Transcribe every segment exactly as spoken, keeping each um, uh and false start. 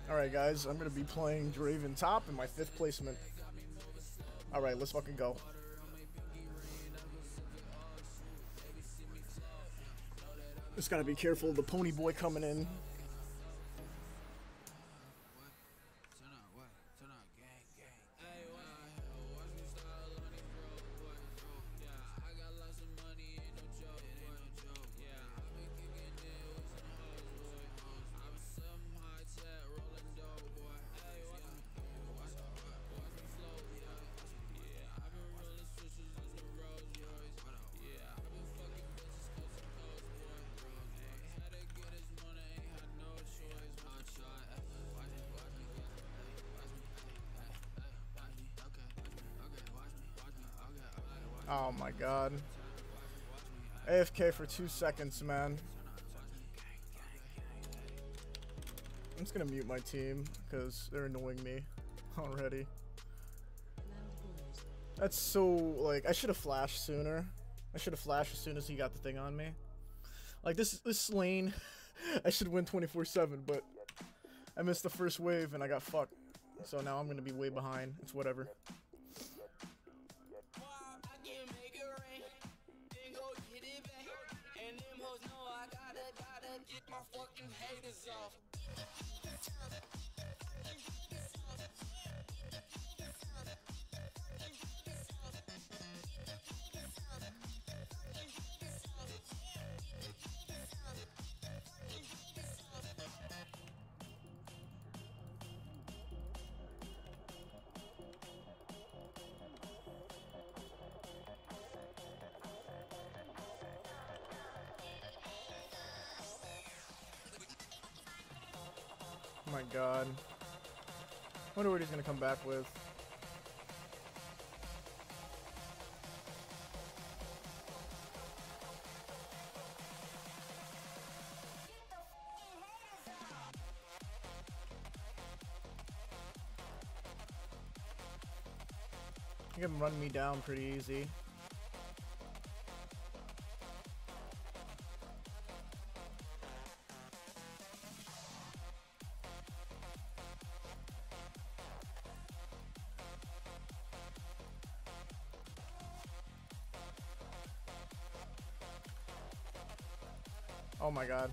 Alright guys, I'm gonna be playing Draven top in my fifth placement. Alright, let's fucking go. Just gotta be careful of the pony boy coming in. Oh my god. A F K for two seconds, man. I'm just gonna mute my team because they're annoying me already. That's so, like, I should have flashed sooner. I should have flashed as soon as he got the thing on me. Like, this this lane, I should win twenty-four seven, but I missed the first wave and I got fucked. So now I'm gonna be way behind. It's whatever. Oh my god. Wonder what he's gonna come back with. He can run me down pretty easy. Oh my god.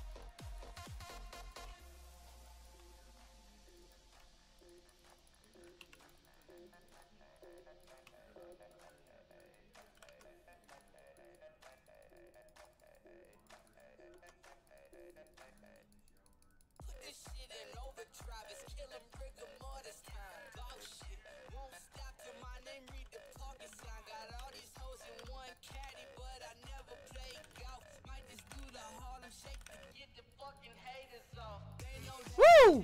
Woo!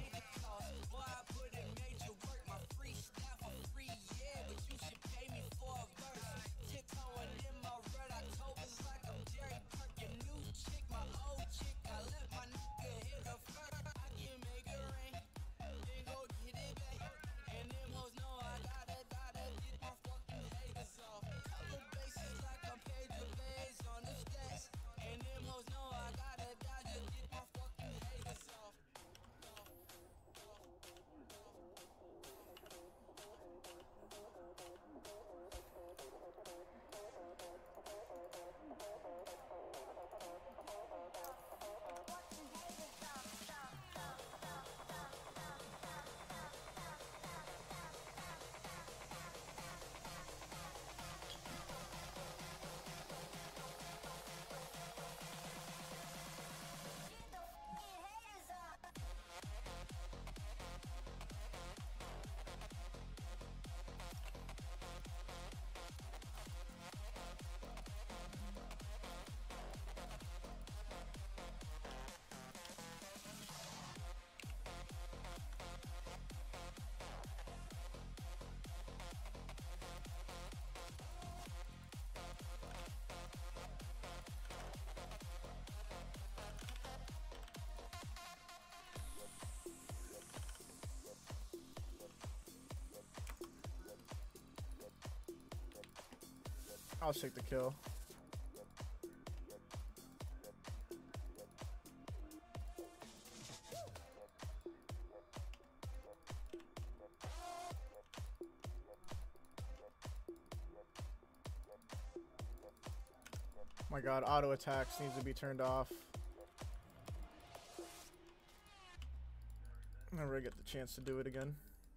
I'll take the kill. My god, auto attacks needs to be turned off. Never get the chance to do it again.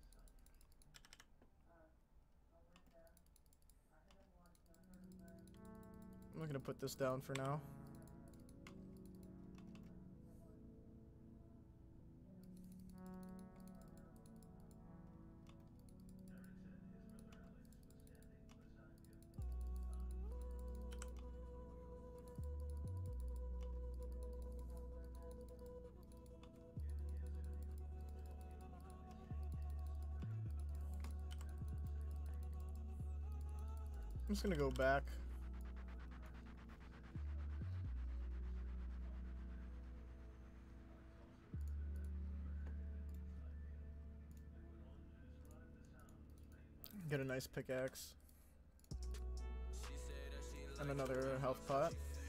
I'm gonna put this down for now. I'm just gonna go back. Get a nice pickaxe. And another health pot.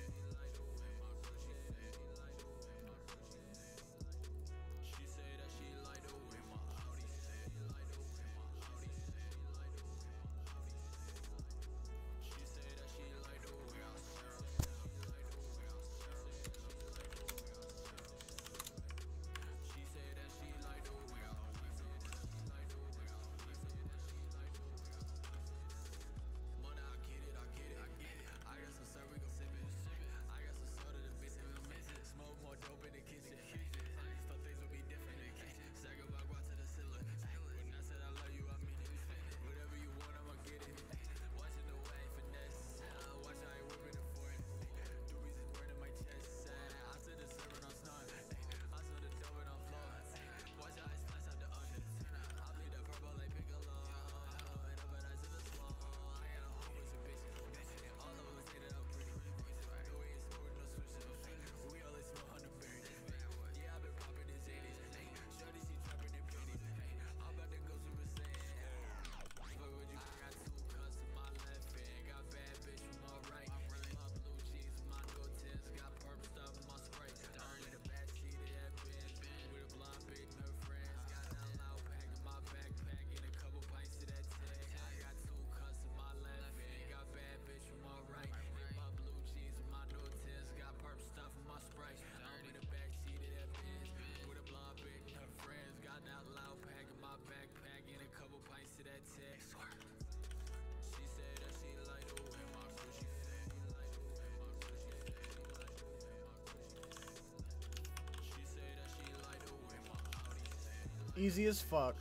Easy as fuck.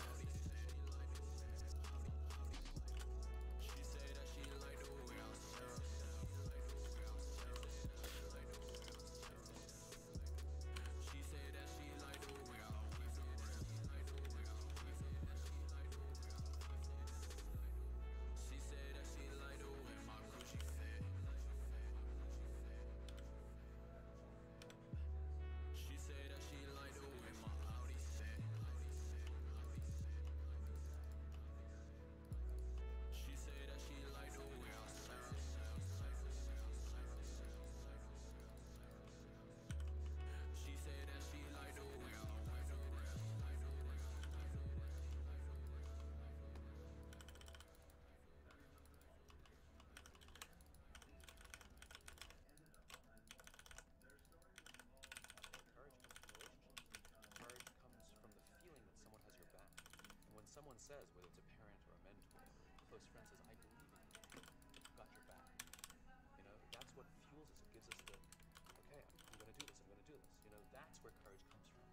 Someone says, whether it's a parent or a mentor or a close friend says, I believe in you, I've got your back. You know, that's what fuels us. It gives us the, okay, I'm going to do this, I'm going to do this. You know, that's where courage comes from.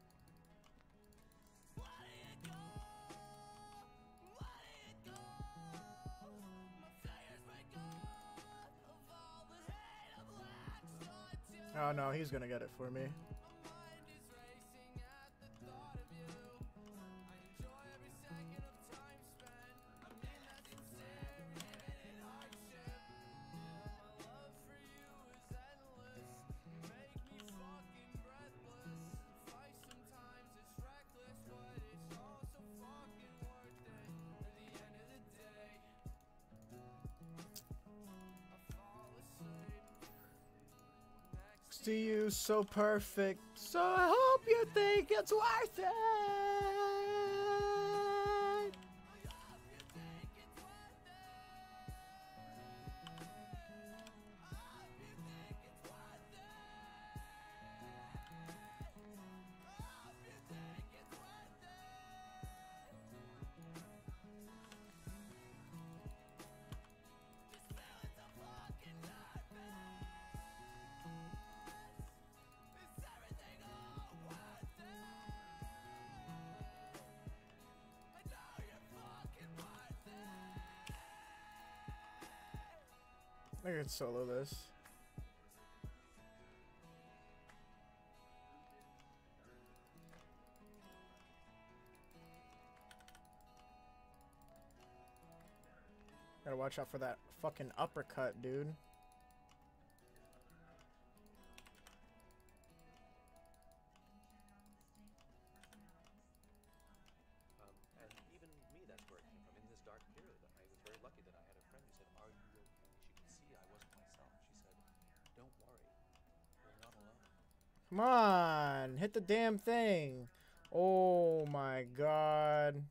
Oh no, he's gonna get it for me. To you, so perfect, so I hope you think it's worth it. could solo this. Gotta watch out for that fucking uppercut, dude. Um, and even me, that's where it came from. In this dark period, I was very lucky that I had a friend who said, "Are you okay?" She could see I wasn't myself. She said, "Don't worry, you're not alone." Come on, hit the damn thing. Oh my god.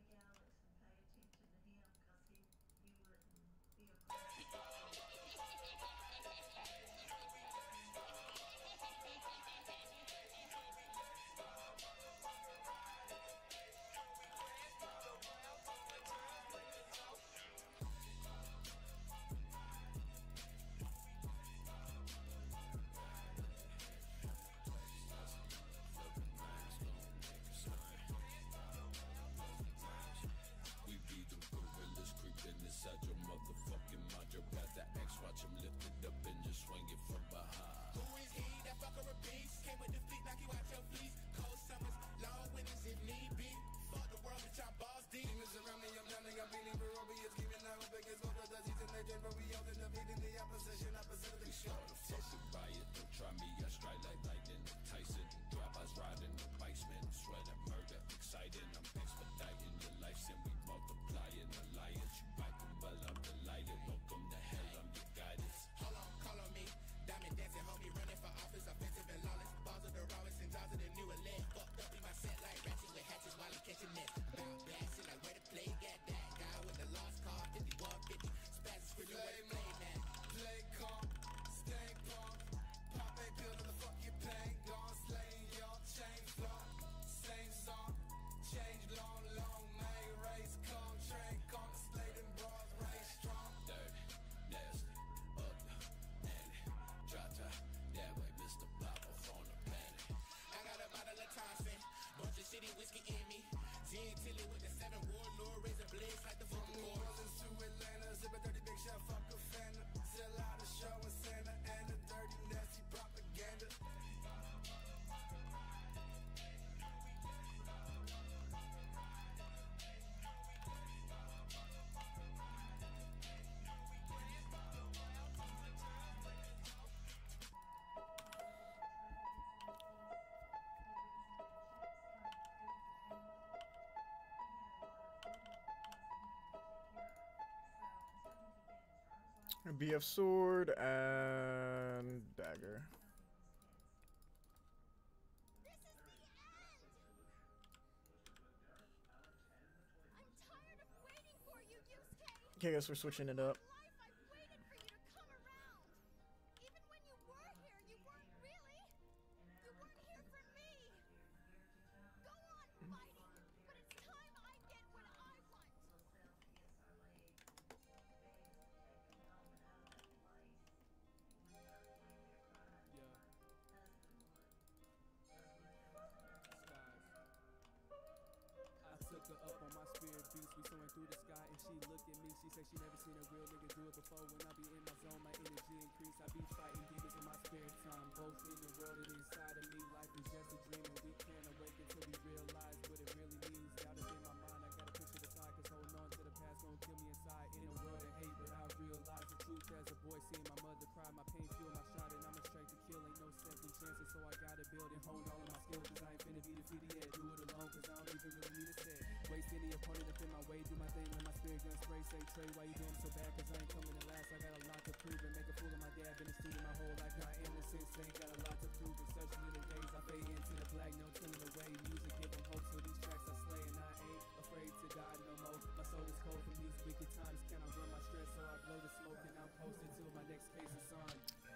B F sword and dagger. This is the end. I'm tired of waiting for you, Yusuke. Okay, I guess we're switching it up. Life I've waited for you to come around. Even when you were here, you weren't really. You weren't here for me. Go on fighting, but it's time I get what I want. I took her up on my spirit beast, we soaring through the sky and she looked at me, she said she never seen a real nigga do it before. When I be in my zone, my energy increase, I be fighting demons in my spare time, both in the world and inside of me. Life is just a dream and we can't awaken till we realize what it really means. Doubt is in my mind, I gotta push it aside, cause holding on to the past gon' kill me inside. In a world of hate, but I realize the truth as a boy, seeing my mother cry, my pain fuel my shot and I'm a straight to kill. Ain't no second chances, so I gotta build and hone all of my skills, cause I ain't finna be defeated yet. Do it alone, cause I don't even really need a set. Waste any opponent up in my way, do my thing, let my spirit gun spray. Say Trey, why you doing so bad, cause I ain't coming to last. I got a lot to prove and make a fool of my dad. Been a student my whole life, now I am the sensei. Got a lot to prove in such little days. I fade into the black, no turning away. Music giving hope, so these tracks I slay. And I ain't afraid to die no more. My soul is cold from these wicked times. Can I run my stress, so I blow the smoke and I'm posted till my next case is on.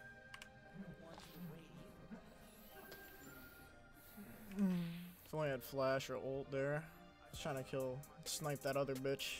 If only I had flash or ult there. I was trying to kill, snipe that other bitch.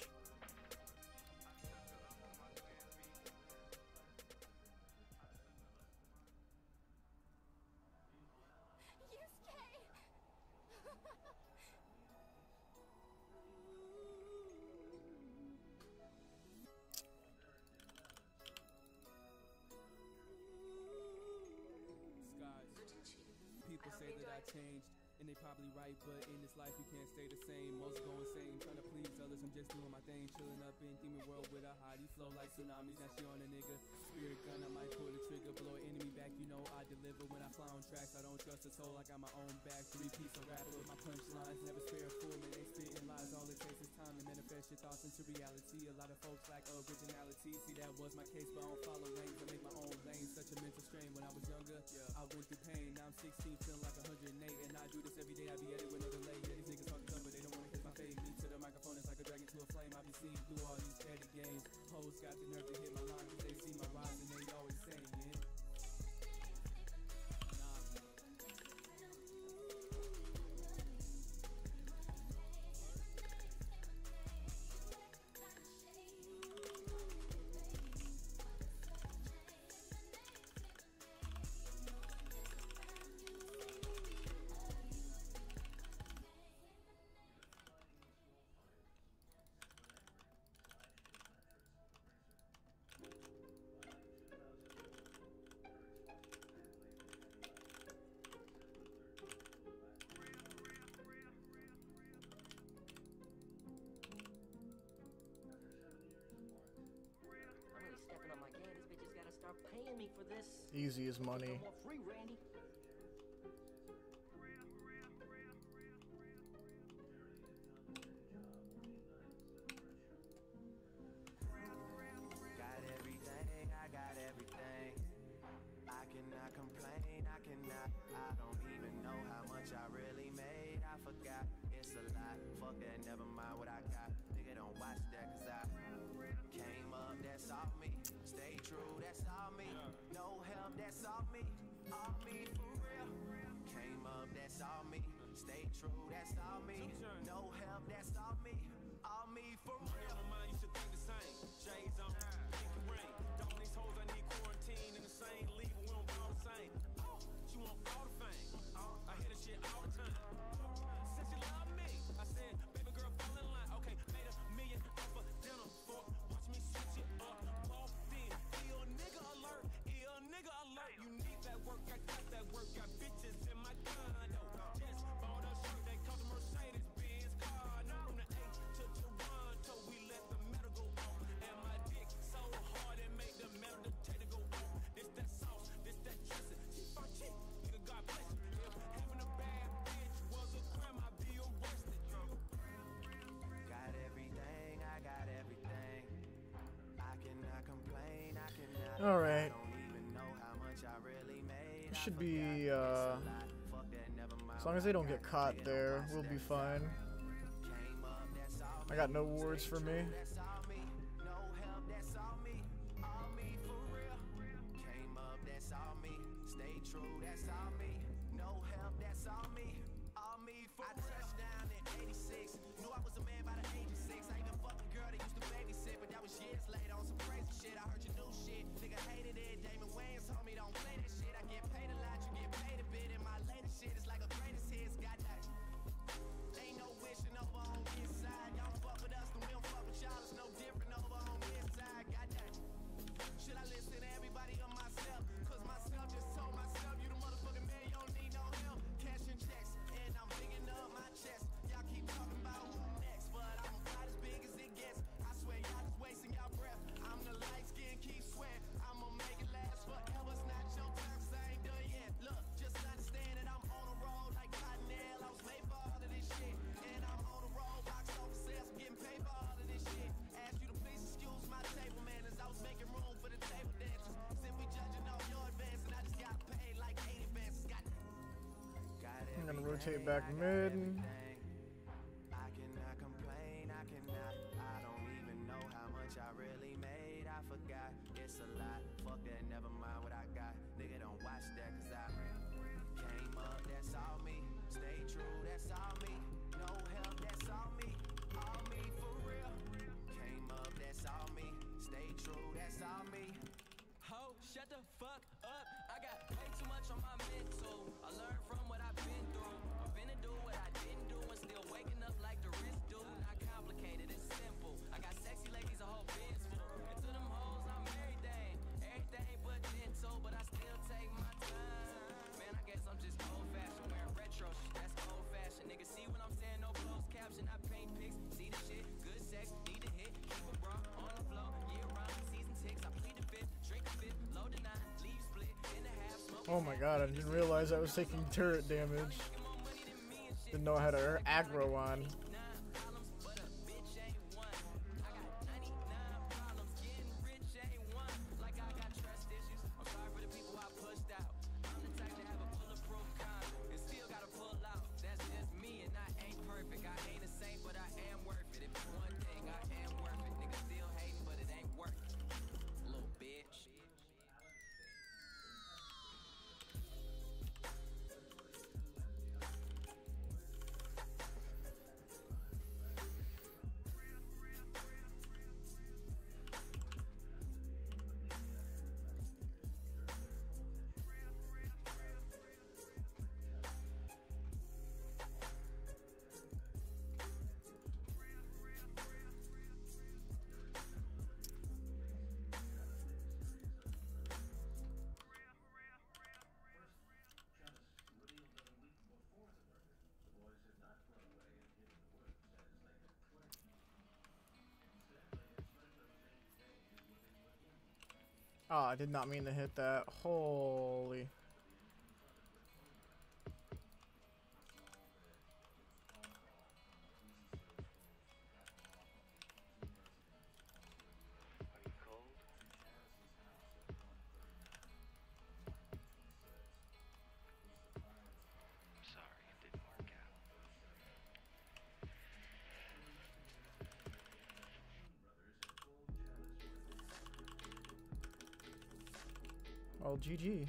changed. And they probably right, but in this life you can't stay the same. Most go insane, trying to please others. I'm just doing my thing, chilling up in demon world with a hottie. Flow like tsunamis, now she on a nigga. Spirit gun, I might pull the trigger, blow an enemy back. You know I deliver when I fly on tracks. I don't trust a soul, I got my own back. Three piece of rapper with my punchlines, never spare a fool. And they spitting lies, all it takes is time to manifest your thoughts into reality. A lot of folks lack originality. See, that was my case, but I don't follow lanes. I make my own lane, such a mental strain. When I was younger, yeah, I went through pain. Now I'm sixteen, feeling like one hundred eight, and I do this every day. I be at it with no delay. Yeah, these niggas talking tough, but they don't wanna kiss my face. Me to the microphone, it's like a dragon to a flame. I be seeing through all these petty games. Hoes got the nerve to hit my line, cause they see my rise and they always saying it. Stepping on my game, this bitch just gotta start paying me for this. Easy as money. No more free, Randy. Got everything, I got everything. I cannot complain, I cannot. I don't even know how much I really made. I forgot, it's a lot. Fuck that, never mind what I got. Nigga, don't watch that, cause I came up, that's all me. Stay true, that's all me. No help, that's all me. All me for real. Came up, that's all me. Stay true, that's all me. No help, that's all me. All me for real. My mind, you should think the same. Shades on, pink and rain. Don't these hoes, I need quarantine in the same league, we don't all the same. Oh, she want all the fame. I hear the shit all the time. Since you love me, I said, baby girl, fall in line. Okay, made a million off of dinner for. Watch me switch it up. Walked in, ill nigga alert, ill nigga alert. You need that work, I got that work. Got bitches in my condo. Just bought a shirt that cost a Mercedes Benz car. Now from the eight to Toronto, we let the metal go off. And my dick so hard it made the metal detector go off. This that sauce, this that dressing. She fuck chick, nigga, God bless you. If having a bad bitch was a crime, I'd be arrested. Got everything, I got everything. I cannot complain, I cannot. All right. I don't even know how much I really made. It should be, uh, as long as they don't get caught there, we'll be fine. I got no wards for me. That's all me. No help, that's all me. All me for real. Came up, that's all me. Stay true, that's all me. No help, that's all me. All me for real. I touched down in eighty-six. Knew I was a man by the age of six. I even fucked a girl that used to babysit, but that was years later on some crazy shit. I heard you do shit. Nigga hated it. Damon Wayans told me don't play that shit. I get paid a lot, you get paid a bit. And my latest shit is like a greatest hits. Got that. Ain't no wishing over on this side. Y'all fuck with us, then we don't fuck with y'all. It's no different over on this side. Got that. Should I listen to everybody or myself? Cause myself just told myself, you the motherfucking man, you don't need no help. Cashing checks, and I'm bigging up my chest. Y'all keep talking about who next, but I'm about as big as it gets. I swear y'all just wasting y'all breath. I'm the light skin, keep sweating. I'ma make it last forever. It's not your time, cause I ain't done yet. Look, just understand that I'm on a roll like Cottonelle. I was made for all of this shit. And I'm on a roll, box office sales, I'm getting paid for all of this shit. Ask you to please excuse my table manners. I was making room for the table dancers. Simply judging off your advance, and I just got paid like eight advances. Got I'm gonna rotate back mid. I cannot complain, I cannot. I don't even know how much I really made. I forgot, it's a lot. Fuck that, never mind what I got. Nigga, don't watch that, cause I came up, that's all me. Stay true, that's all me. No help, that's all me. All me for real. Came up, that's all me. Stay true, that's all me. Ho, shut the fuck up. I got way too much on my mental. I learned from what I've been through. I'm finna do what I didn't do and still waking up like the wrist do. Not complicated, it's simple. I got sexy ladies, a whole Benz full. And to them hoes, I'm everything. Everything but gentle, but I still take my time. Man, I guess I'm just old fashioned, wearing retro my god, I didn't realize I was taking turret damage. Didn't know I had a aggro on. Oh, I did not mean to hit that. Holy. Oh, G G.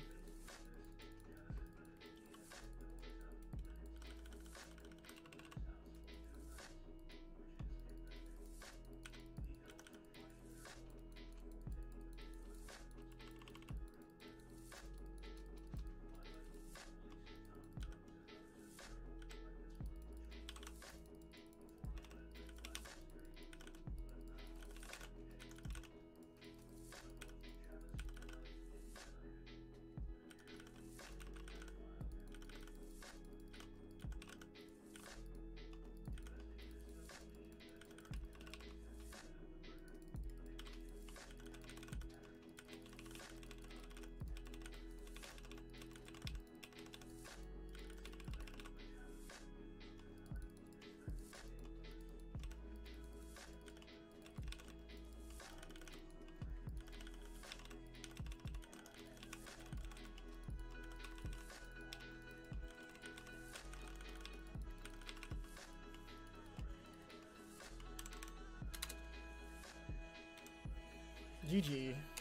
G G.